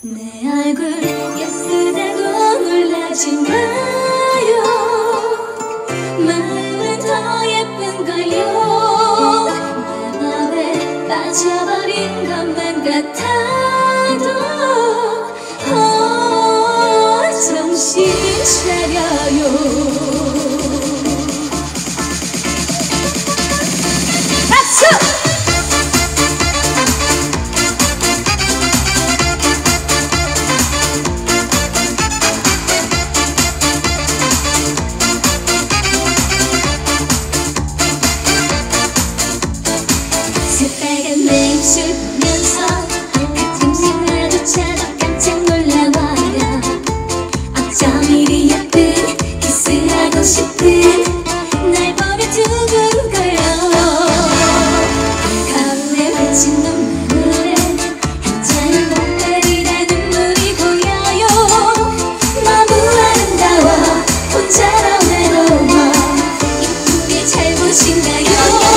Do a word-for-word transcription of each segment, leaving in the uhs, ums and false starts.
내 얼굴 예쁘다고 놀라지 마요. 마음은 더 예쁜걸요. 내 맘에 빠져버린 것만 같아도 어, 정신 차려요. 박수! 새빨간 내 입술 보면서 같은 생마주쳐도 깜짝 놀라워요. 어쩜 이리 예쁜 키스하고 싶은 날 보면 두근거려. 가을에 맺힌 눈물에 한잔한 봄날이라 눈물이 고여요. 너무 아름다워 혼자라 외로워 이쁘게 잘 보신가요?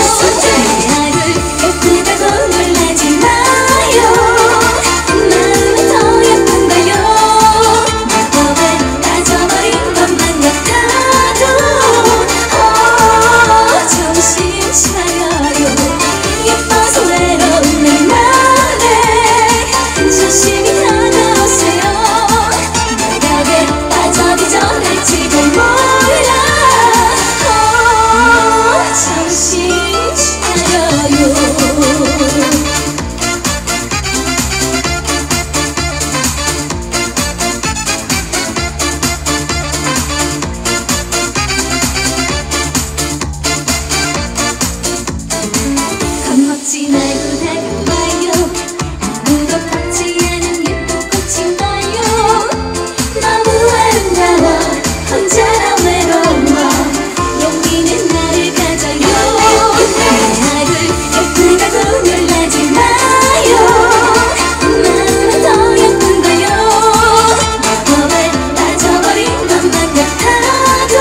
겁먹지 말고 다가와요. 아무도 받지 않은 예쁜 꽃인걸요. 너무 아름다워 혼자라 외로워 용기는 나를 가져요. 내 얼굴 예쁘다고 놀라지 마요. 마음은 더 예쁜걸요. 마법에 빠져버린 것만 같아도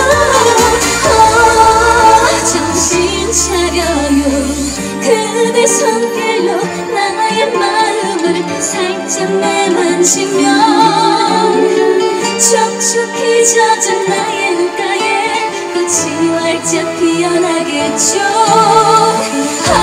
어, 정신 차려요. 그대 손길로 나의 마음을 살짝 내만지면 촉촉히 젖은 나의 눈가에 꽃이 활짝 피어나겠죠.